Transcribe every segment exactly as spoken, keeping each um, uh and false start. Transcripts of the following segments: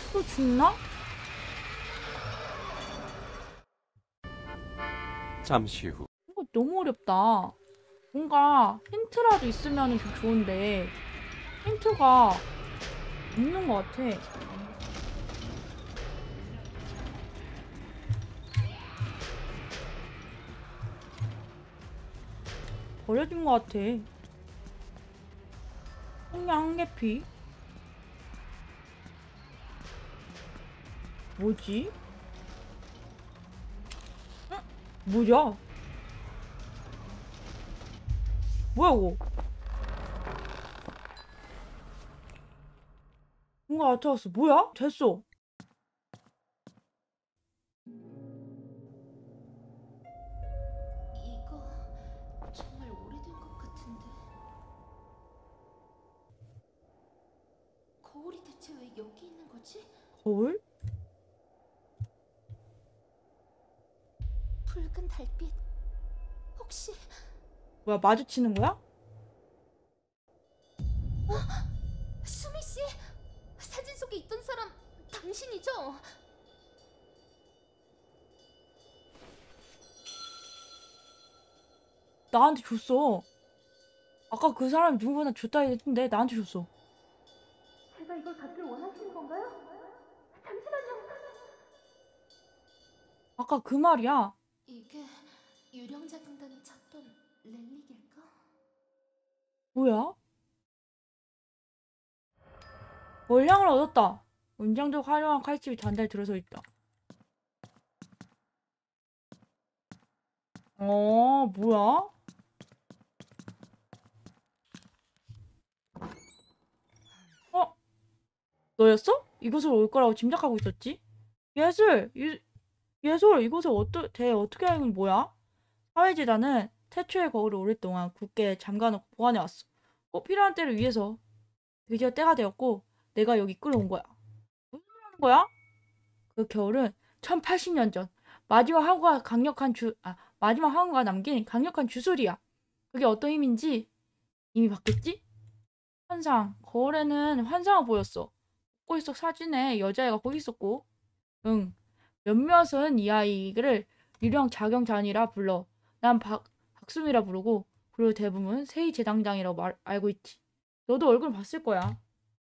또 죽나? 잠시 후. 이거 너무 어렵다. 뭔가 힌트라도 있으면 좀 좋은데 힌트가 없는 것 같아. 버려진 것 같아. 그냥 한계피? 뭐지? 응? 뭐야? 뭐야 이거? 뭔가 나타났어. 뭐야? 됐어. 이거 정말 오래된 것 같은데. 거울이 대체 왜 여기 있는 거지? 거울? 붉은 달빛. 혹시 뭐야 마주치는 거야? 수미 씨? 사진 속에 있던 사람 당신이죠? 나한테 줬어. 아까 그 사람이 누구나 줬다 했는데 나한테 줬어. 제가 이걸 갖길 원하시는 건가요? 잠시만요. 아까 그 말이야. 이게 유령자금단이 찾던 렐릭일까? 뭐야? 원량을 얻었다. 은장적 화려한 칼집이 단단히 들어서 있다. 어, 뭐야? 어? 너였어? 이곳으로 올 거라고 짐작하고 있었지? 예술! 유, 예술! 이곳에 어떠, 대 어떻게 하는 뭐야? 사회재단은 태초의 거울을 오랫동안 굳게 잠가놓고 보관해왔어. 꼭 필요한 때를 위해서. 드디어 때가 되었고 내가 여기 끌어온 거야. 무슨 소리 하는 거야? 그 겨울은 천팔십 년 전 마지막 항구가 강력한 주, 아, 마지막 항구가 남긴 강력한 주술이야. 그게 어떤 힘인지 이미 봤겠지? 환상. 거울에는 환상을 보였어. 꽃속 사진에 여자애가 거기 있었고, 응. 몇몇은 이 아이를 유령 자경단이라 불러. 난 박, 박수미라 부르고, 그리고 대부분 세이 재당장이라고 말, 알고 있지. 너도 얼굴 봤을 거야.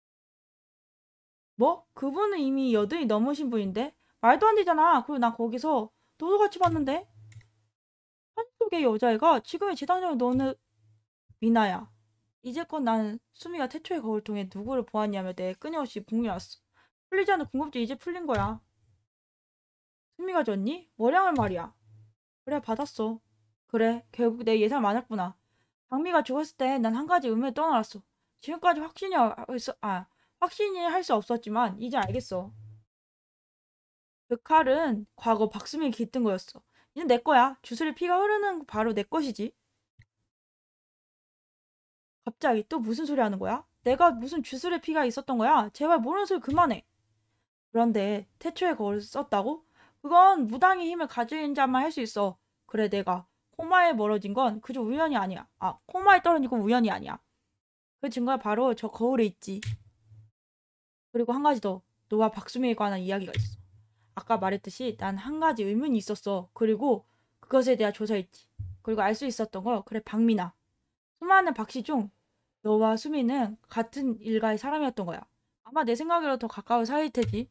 뭐? 그분은 이미 여든이 넘으신 분인데? 말도 안 되잖아. 그리고 난 거기서 너도 같이 봤는데? 한 속의 여자애가 지금의 재당장을 너는 미나야. 이제껏 나는 수미가 태초의 거울 통해 누구를 보았냐며 내 끊임없이 궁금해왔어. 풀리지 않는 궁금증이 이제 풀린 거야. 수미가 줬니? 월양을 말이야. 그래, 받았어. 그래, 결국 내 예상 맞았구나. 장미가 죽었을 때 난 한 가지 의문을 떠나놨어. 지금까지 확신이 할 수, 아, 확신이 할 수 없었지만 이제 알겠어. 그 칼은 과거 박수미가 깃든 거였어. 이제 내 거야. 주술의 피가 흐르는 바로 내 것이지. 갑자기 또 무슨 소리 하는 거야? 내가 무슨 주술의 피가 있었던 거야? 제발 모르는 소리 그만해. 그런데 태초의 거울을 썼다고? 그건 무당의 힘을 가진 자만 할 수 있어. 그래 내가 코마에 멀어진 건 그저 우연이 아니야. 아 코마에 떨어진 건 우연이 아니야. 그 증거가 바로 저 거울에 있지. 그리고 한 가지 더. 너와 박수미에 관한 이야기가 있어. 아까 말했듯이 난 한 가지 의문이 있었어. 그리고 그것에 대한 조사했지. 그리고 알 수 있었던 거 그래 박미나. 수많은 박씨 중 너와 수미는 같은 일가의 사람이었던 거야. 아마 내 생각으로 더 가까운 사이일 테지.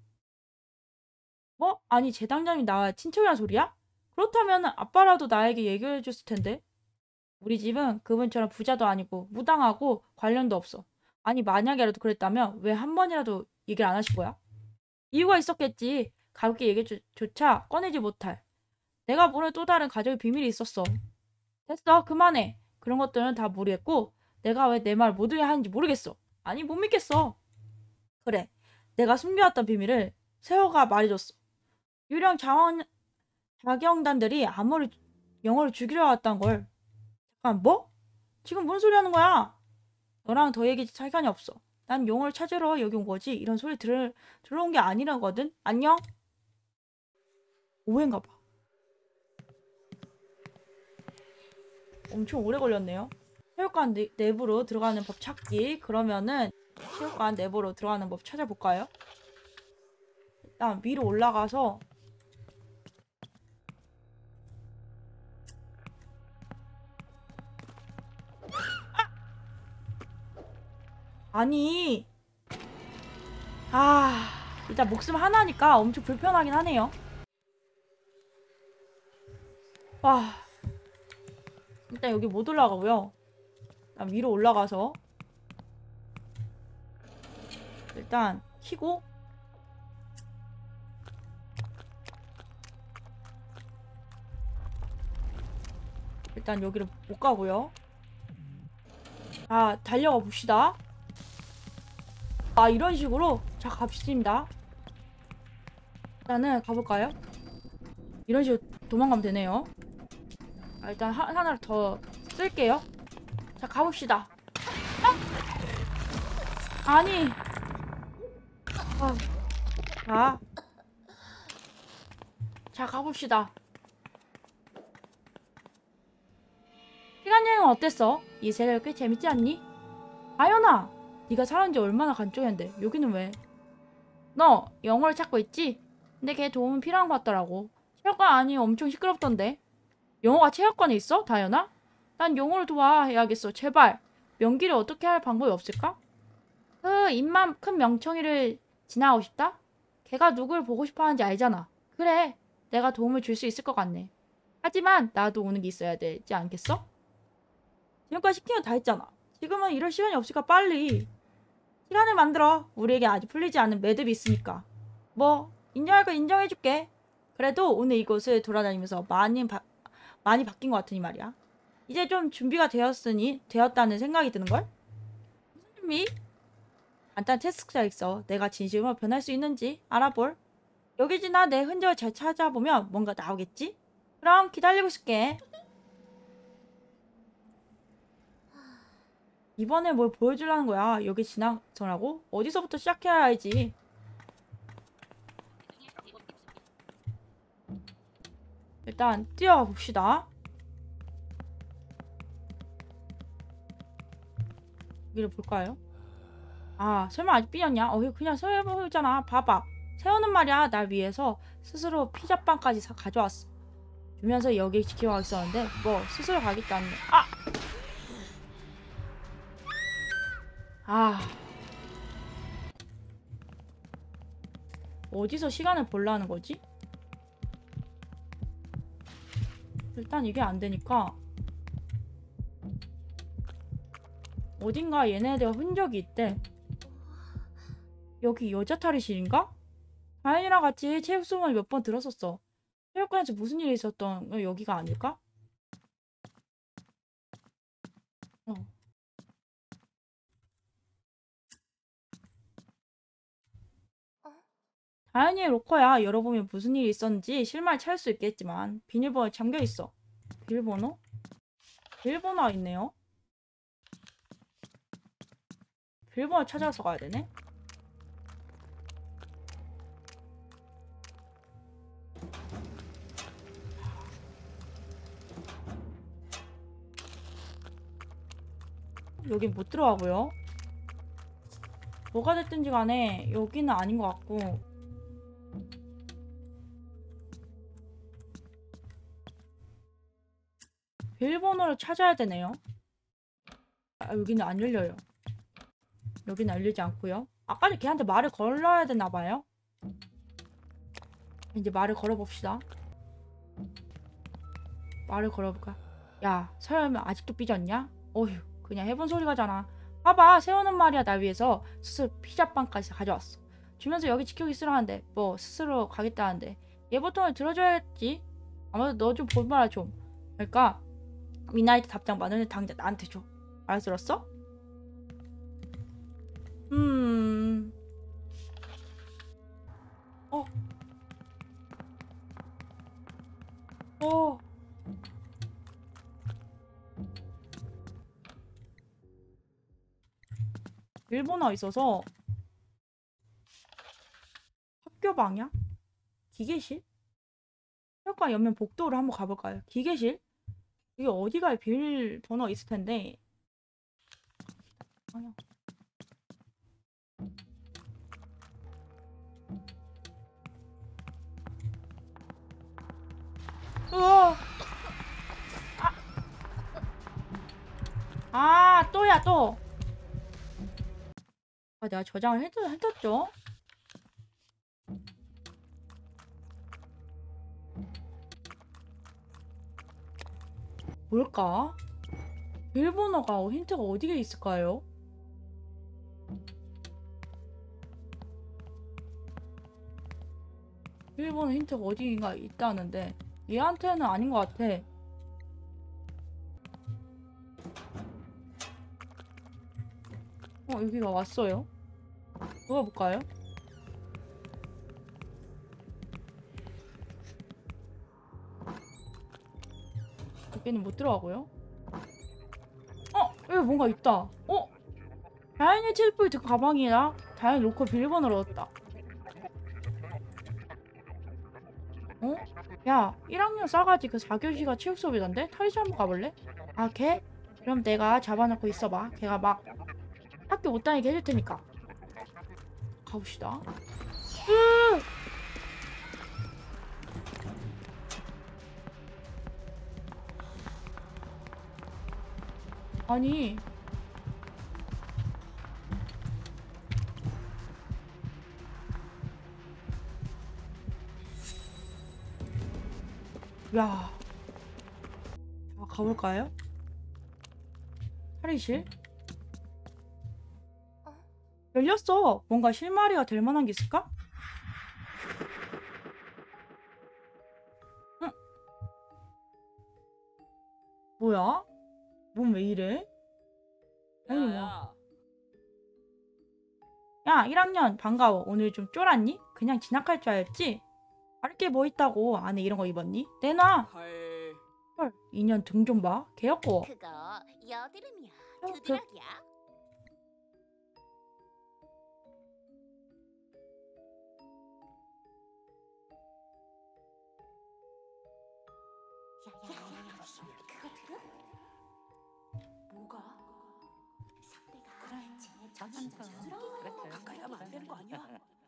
뭐? 아니 재당장이 나와 친척이란 소리야? 그렇다면 아빠라도 나에게 얘기해 줬을 텐데. 우리 집은 그분처럼 부자도 아니고 무당하고 관련도 없어. 아니 만약에라도 그랬다면 왜 한 번이라도 얘기를 안 하신 거야? 이유가 있었겠지. 가볍게 얘기조차 꺼내지 못할. 내가 모르는 또 다른 가족의 비밀이 있었어. 됐어 그만해. 그런 것들은 다 모르겠고 내가 왜 내 말 모두에 하는지 모르겠어. 아니 못 믿겠어. 그래 내가 숨겨왔던 비밀을 세호가 말해줬어. 유령 자원 자경단들이 암호를 영어를 죽이려 왔단 걸. 잠깐 뭐? 지금 뭔 소리 하는 거야? 너랑 더 얘기 시간이 없어. 난 용어를 찾으러 여기 온 거지. 이런 소리 들 들어온 게 아니라거든. 안녕? 오해인가 봐. 엄청 오래 걸렸네요. 체육관 내, 내부로 들어가는 법 찾기. 그러면은 체육관 내부로 들어가는 법 찾아볼까요? 일단 위로 올라가서 아니 아 일단 목숨 하나니까 엄청 불편하긴 하네요. 와 일단 여기 못 올라가고요. 일단 위로 올라가서 일단 키고 일단 여기를 못 가고요. 자 달려가 봅시다. 아 이런 식으로 자 갑시다. 일단은 가볼까요? 이런 식으로 도망가면 되네요. 아, 일단 하, 하나를 더 쓸게요. 자 가봅시다. 아! 아니 아. 자. 자 가봅시다. 시간여행은 어땠어? 이 세계가 꽤 재밌지 않니? 아연아! 네가 살아온 지 얼마나 간쪽인데 여기는 왜? 너 영어를 찾고 있지? 근데 걔 도움은 필요한 것 같더라고. 체육관 안이 엄청 시끄럽던데. 영어가 체육관에 있어? 다연아? 난 영어를 도와야겠어. 제발. 명기를 어떻게 할 방법이 없을까? 그 입만 큰 명청이를 지나가고 싶다? 걔가 누굴 보고 싶어 하는지 알잖아. 그래. 내가 도움을 줄 수 있을 것 같네. 하지만 나도 오는 게 있어야 되지 않겠어? 지금까지 시킨 거 다 했잖아. 지금은 이럴 시간이 없으니까 빨리. 시간을 만들어. 우리에게 아직 풀리지 않은 매듭이 있으니까. 뭐 인정할 거 인정해줄게. 그래도 오늘 이곳을 돌아다니면서 많이 바, 많이 바뀐 것 같으니 말이야. 이제 좀 준비가 되었으니 되었다는 생각이 드는걸? 무슨 준비? 간단 테스트가 있어. 내가 진심으로 변할 수 있는지 알아볼. 여기 지나 내 흔적을 잘 찾아보면 뭔가 나오겠지? 그럼 기다리고 있을게. 이번에 뭘 보여주려는 거야? 여기 지나서라고? 어디서부터 시작해야 알지? 일단 뛰어가 봅시다. 여기를 볼까요? 아 설마 아직 삐졌냐? 어 그냥 세워보잖아. 봐봐. 세우는 말이야. 날 위해서 스스로 피자빵까지 사, 가져왔어. 주면서 여기 지켜가고 있었는데 뭐 스스로 가겠다는 아! 아 어디서 시간을 벌라는 거지? 일단 이게 안 되니까 어딘가 얘네들 흔적이 있대. 여기 여자 탈의실인가? 다현이랑 같이 체육 수업을 몇 번 들었었어. 체육관에서 무슨 일이 있었던 거 여기가 아닐까? 어. 다현이의 로커야. 열어보면 무슨 일이 있었는지 실마리 찾을 수 있겠지만 비밀번호에 잠겨있어. 비밀번호? 비밀번호가 있네요. 비밀번호 찾아서 가야 되네. 여긴 못 들어가고요. 뭐가 됐든지 간에 여기는 아닌 것 같고 비밀번호를 찾아야 되네요. 아, 여기는 안 열려요. 여기는 열리지 않고요. 아까는 걔한테 말을 걸어야 되나봐요. 이제 말을 걸어봅시다. 말을 걸어볼까? 야, 설마 아직도 삐졌냐? 어휴, 그냥 해본 소리 가잖아. 봐봐, 세우는 말이야. 날 위해서 스스로 피자빵까지 가져왔어. 주면서 여기 지키고 있으라는데 뭐 스스로 가겠다는데 얘 보통을 들어줘야겠지. 아무래도 너 좀 볼말아 좀. 그러니까 미나이트 답장 만원을 당장 나한테 줘. 알았어? 음... 어? 어? 일본어 있어서 학교 방향? 기계실? 체육관 옆면 복도를 한번 가볼까요? 기계실? 이게 어디가에 비밀번호가 있을 텐데 방향. 아, 또야, 또. 아, 내가 저장을 해뒀, 해뒀죠? 뭘까? 일본어가 힌트가 어디에 있을까요? 일본어 힌트가 어디인가 있다는데 얘한테는 아닌 것 같아. 어, 여기가 왔어요. 들어볼까요? 여기는 못 들어가고요. 어! 여기 뭔가 있다. 어? 다행히 칠포인트 가방이라 다행히 로컬 비밀번호를 얻었다. 어? 야, 일 학년 싸가지 그 사 교시가 체육 수업이던데? 탈의실 한번 가볼래? 아, 걔? 그럼 내가 잡아놓고 있어봐. 걔가 막 학교 못 다니게 해줄 테니까. 가봅시다. 으! 아니. 야. 자, 가볼까요? 탈의실? 열렸어. 뭔가 실마리가 될 만한 게 있을까? 응? 뭐야? 몸 왜 이래? 아니 뭐. 야, 일 학년 반가워. 오늘 좀 쫄았니? 그냥 진학할 줄 알았지? 다를 게 뭐 있다고 안에 이런 거 입었니? 내놔. 헐. 헐, 이 년 등 좀 봐. 개였고. 그거 여드름이야. 어, 두드러기야. 야야야, 그거 들어? 뭐가? 상대가 쟤 정신 좀 차려. 가까이 하면 안 되는 거 아니야?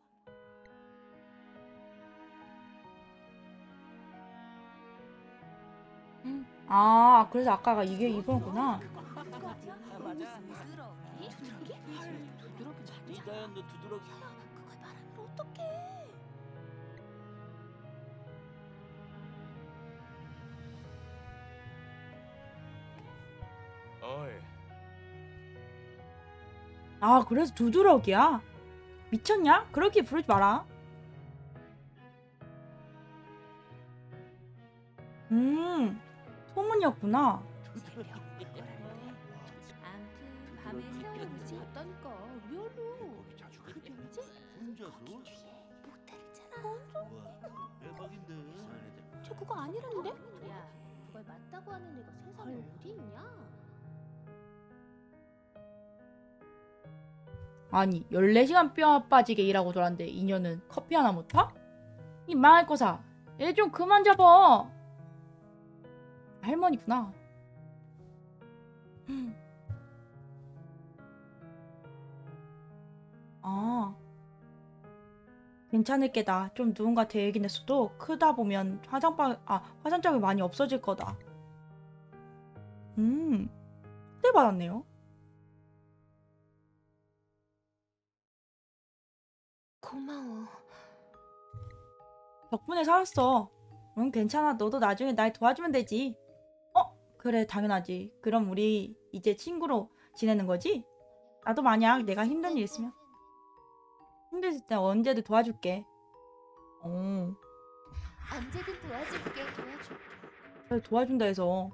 아, 그래서 아까가 이게 이거구나. 아, 맞아. 두드러기? 두드러기? 두드러기 맞아. 이다야 너 두드러기. 그걸 말하면 어떡해? 어이, 아, 그래서 두드러기야? 미쳤냐? 그렇게 부르지 마라. 음, 소문이었구나. 암튼 밤에 세워놓지 않다니까 리얼로. 그게 언제? 혼자서? 모텔이잖아. 와, 대박인데. 저 그거 아니라는데? 야, 그걸 맞다고 하는 애가 세상에 어디 있냐? 아니, 열네 시간 뼈 빠지게 일하고 돌았는데 이년은 커피 하나 못 타? 이 망할 거사. 얘 좀 그만 잡어. 할머니구나. 음. 아, 괜찮을 게다. 좀 누군가 대긴 했어도 크다 보면 화장방, 아, 화장장이 많이 없어질 거다. 음, 확대 받았네요. 고마워. 덕분에 살았어. 응, 괜찮아. 너도 나중에 날 도와주면 되지. 어? 그래, 당연하지. 그럼 우리 이제 친구로 지내는 거지? 나도 만약 내가 힘든 일 있으면 힘들 때 언제든 도와줄게. 어, 언제든 도와줄게. 도와줄게. 그래, 도와준다 해서.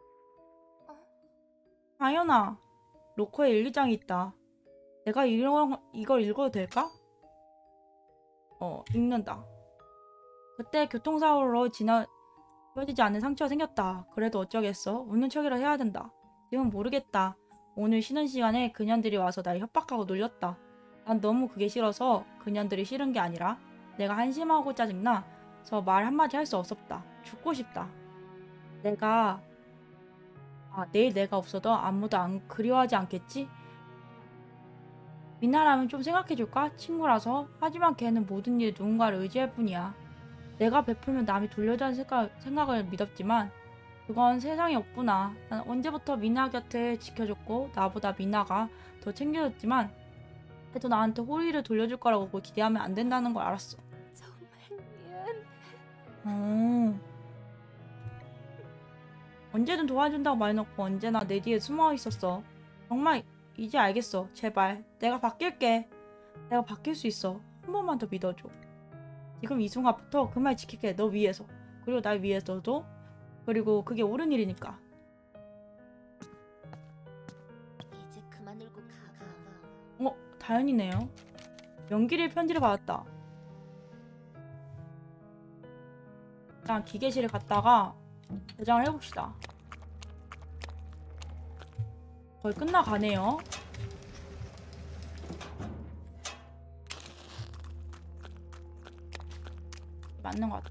아연아, 로커에 일기장이 있다. 내가 이런, 이걸 읽어도 될까? 어, 읽는다. 그때 교통사고로 지나 지워지지 않는 상처가 생겼다. 그래도 어쩌겠어. 웃는 척이라 해야 된다. 지금 모르겠다. 오늘 쉬는 시간에 그년들이 와서 날 협박하고 놀렸다. 난 너무 그게 싫어서 그년들이 싫은 게 아니라 내가 한심하고 짜증나서 말 한마디 할 수 없었다. 죽고 싶다. 내가 아, 내일 내가 없어도 아무도 안 그리워하지 않겠지? 미나라면 좀 생각해줄까? 친구라서. 하지만 걔는 모든 일에 누군가를 의지할 뿐이야. 내가 베풀면 남이 돌려주는 생각, 생각을 믿었지만 그건 세상에 없구나. 난 언제부터 미나 곁을 지켜줬고 나보다 미나가 더 챙겨줬지만 해도 나한테 호의를 돌려줄 거라고 기대하면 안 된다는 걸 알았어. 정말 미안. 어. 언제든 도와준다고 말해놓고 언제나 내 뒤에 숨어 있었어. 정말 이제 알겠어. 제발 내가 바뀔게. 내가 바뀔 수 있어. 한 번만 더 믿어줘. 지금 이 순간부터 그 말 지킬게. 너 위해서. 그리고 날 위해서도. 그리고 그게 옳은 일이니까. 이제 그만 울고 가. 어? 다현이네요. 연기를 편지를 받았다. 일단 기계실에 갔다가 저장을 해봅시다. 거의 끝나가네요. 맞는 것 같아.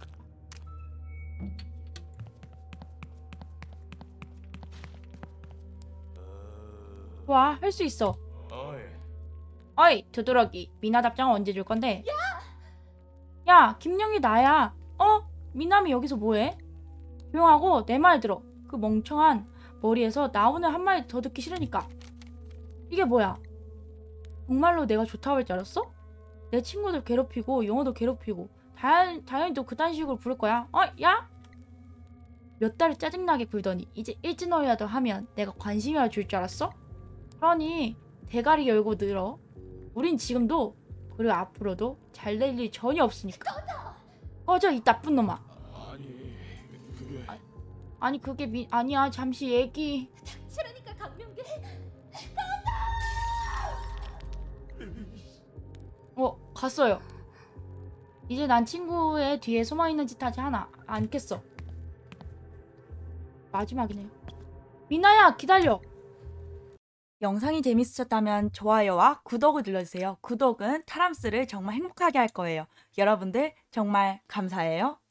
와, 할 수 있어. 어이, 어이, 두드러기. 미나 답장은 언제 줄 건데? 야! 야, 김영희 나야. 어? 미남이 여기서 뭐해? 조용하고 내 말 들어. 그 멍청한 머리에서 나 오늘 한 마디 더 듣기 싫으니까. 이게 뭐야? 정말로 내가 좋다고 할 줄 알았어? 내 친구들 괴롭히고 영어도 괴롭히고 다현, 다현이도 그딴 식으로 부를 거야. 어? 야? 몇 달을 짜증나게 굴더니 이제 일진어이라도 하면 내가 관심이라 줄 줄 알았어? 그러니 대가리 열고 늘어. 우린 지금도 그리고 앞으로도 잘 될 일이 전혀 없으니까. 꺼져 이 나쁜 놈아. 아니 그게 아니 그게 미 아니야. 잠시 얘기. 싫으니까 강명계. 어 갔어요. 이제 난 친구의 뒤에 숨어있는 짓 하지 하나 않겠어. 마지막이네요. 미나야 기다려. 영상이 재밌으셨다면 좋아요와 구독을 눌러주세요. 구독은 타람스를 정말 행복하게 할 거예요. 여러분들 정말 감사해요.